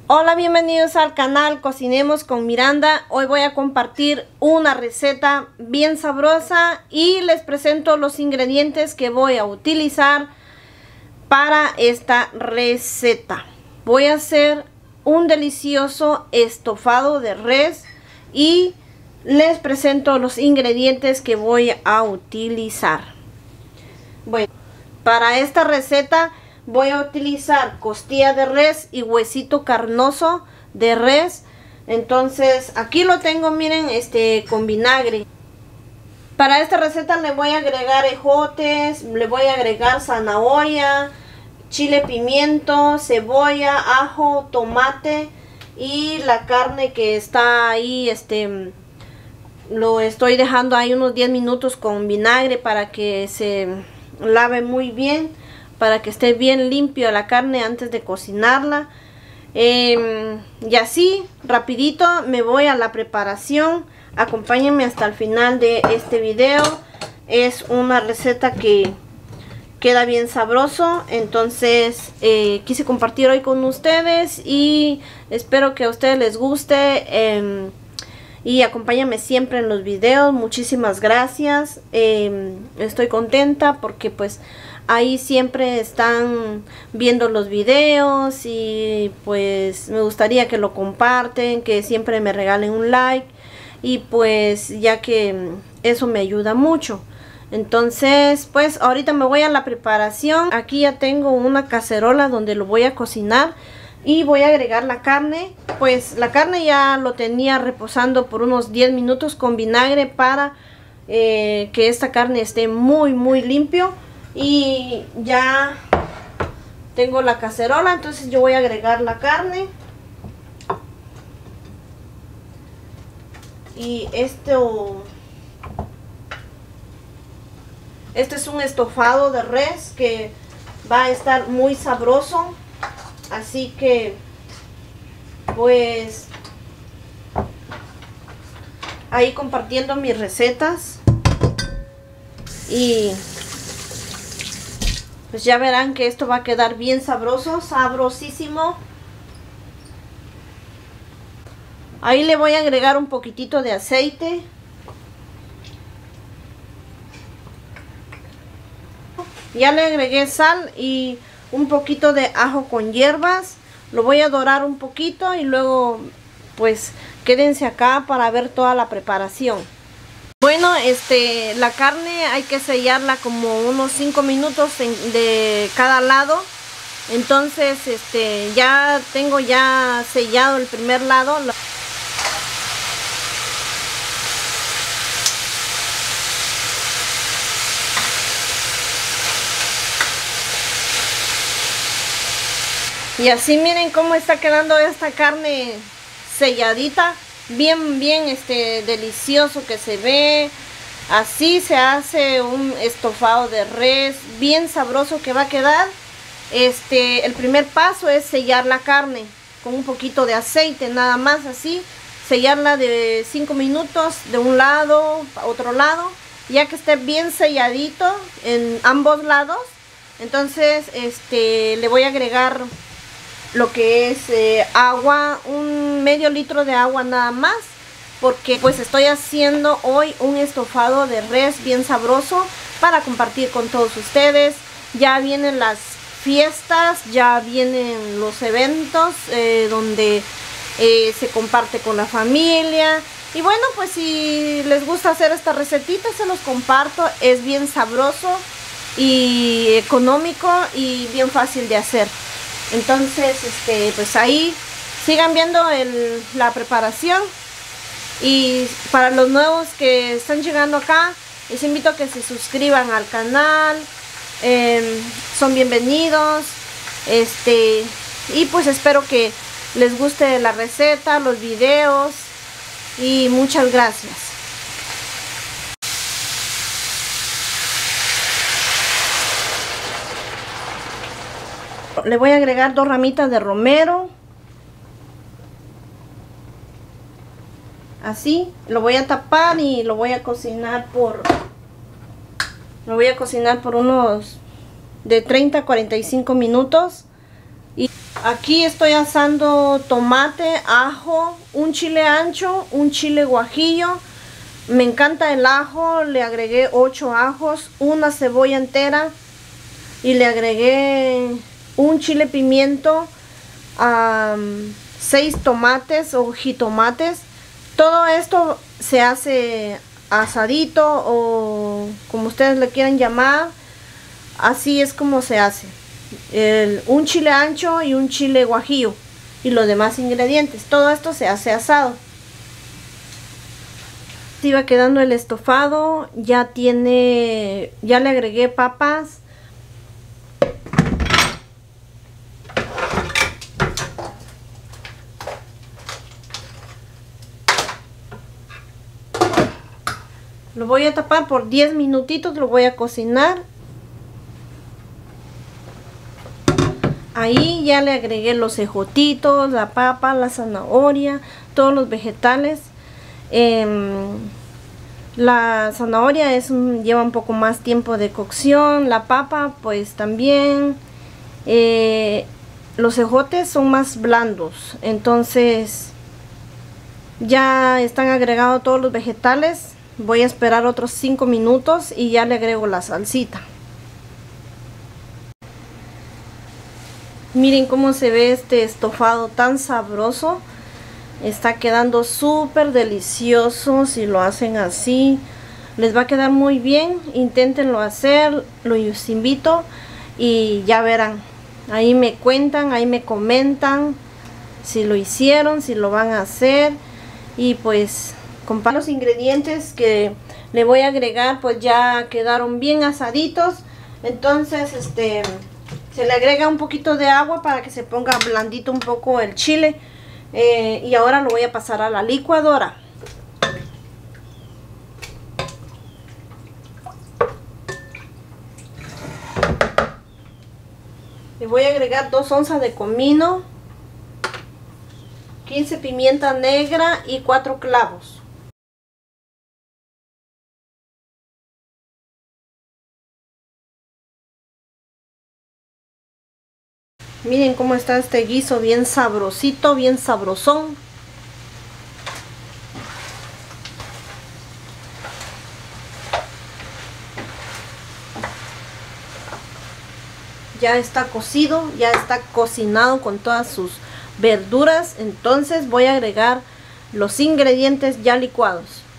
Hola, bienvenidos al canal Cocinemos con Miranda. Hoy voy a compartir una receta bien sabrosa y les presento los ingredientes que voy a utilizar para esta receta. Voy a hacer un delicioso estofado de res y les presento los ingredientes que voy a utilizar. Bueno, para esta receta voy a utilizar costilla de res y huesito carnoso de res. Entonces aquí lo tengo, miren, con vinagre. Para esta receta le voy a agregar ejotes, le voy a agregar zanahoria, chile, pimiento, cebolla, ajo, tomate y la carne que está ahí, lo estoy dejando ahí unos 10 minutos con vinagre para que se lave muy bien, para que esté bien limpio la carne antes de cocinarla. Y así rapidito me voy a la preparación. Acompáñenme hasta el final de este video. Es una receta que queda bien sabroso, entonces quise compartir hoy con ustedes y espero que a ustedes les guste. Y acompáñame siempre en los videos. Muchísimas gracias. Estoy contenta porque pues ahí siempre están viendo los videos y pues me gustaría que lo comparten, que siempre me regalen un like y pues ya que eso me ayuda mucho. Entonces pues ahorita me voy a la preparación. Aquí ya tengo una cacerola donde lo voy a cocinar y voy a agregar la carne. Pues la carne ya lo tenía reposando por unos 10 minutos con vinagre para que esta carne esté muy limpio. Y ya tengo la cacerola, entonces yo voy a agregar la carne. Y este es un estofado de res que va a estar muy sabroso. Así que pues ahí compartiendo mis recetas y pues ya verán que esto va a quedar bien sabroso, sabrosísimo. Ahí le voy a agregar un poquitito de aceite. Ya le agregué sal y un poquito de ajo con hierbas. Lo voy a dorar un poquito y luego pues quédense acá para ver toda la preparación. Bueno, la carne hay que sellarla como unos 5 minutos de cada lado. Entonces, ya tengo ya sellado el primer lado. Y así miren cómo está quedando esta carne selladita. Bien delicioso que se ve. Así se hace un estofado de res bien sabroso que va a quedar. El primer paso es sellar la carne con un poquito de aceite, nada más así. Sellarla de 5 minutos de un lado a otro lado, ya que esté bien selladito en ambos lados. Entonces le voy a agregar lo que es agua, un medio litro de agua nada más, porque pues estoy haciendo hoy un estofado de res bien sabroso para compartir con todos ustedes. Ya vienen las fiestas, ya vienen los eventos donde se comparte con la familia. Y bueno, pues si les gusta hacer esta recetita, se los comparto. Es bien sabroso y económico y bien fácil de hacer. Entonces, pues ahí sigan viendo la preparación. Y para los nuevos que están llegando acá, les invito a que se suscriban al canal. Son bienvenidos. Y pues espero que les guste la receta, los videos. Y muchas gracias. Le voy a agregar 2 ramitas de romero. Así, lo voy a tapar y lo voy a cocinar por unos de 30 a 45 minutos. Y aquí estoy asando tomate, ajo, un chile ancho, un chile guajillo. Me encanta el ajo, le agregué 8 ajos, una cebolla entera y le agregué un chile pimiento, 6 tomates o jitomates. Todo esto se hace asadito o como ustedes le quieran llamar, así es como se hace. Un chile ancho y un chile guajillo y los demás ingredientes, todo esto se hace asado. Así va quedando el estofado, ya le agregué papas. Lo voy a tapar por 10 minutitos, lo voy a cocinar. Ahí ya le agregué los ejotitos, la papa, la zanahoria, todos los vegetales. La zanahoria lleva un poco más tiempo de cocción, la papa pues también. Los ejotes son más blandos, entonces ya están agregados todos los vegetales. Voy a esperar otros 5 minutos y ya le agrego la salsita. Miren cómo se ve este estofado tan sabroso. Está quedando súper delicioso. Si lo hacen así, les va a quedar muy bien. Inténtenlo hacer, los invito y ya verán. Ahí me cuentan, ahí me comentan si lo hicieron, si lo van a hacer. Y pues con los ingredientes que le voy a agregar pues ya quedaron bien asaditos. Entonces se le agrega un poquito de agua para que se ponga blandito un poco el chile. Y ahora lo voy a pasar a la licuadora. Le voy a agregar 2 onzas de comino, 15 pimienta negra y 4 clavos. Miren cómo está este guiso, bien sabrosito, bien sabrosón. Ya está cocido, ya está cocinado con todas sus verduras. Entonces voy a agregar los ingredientes ya licuados.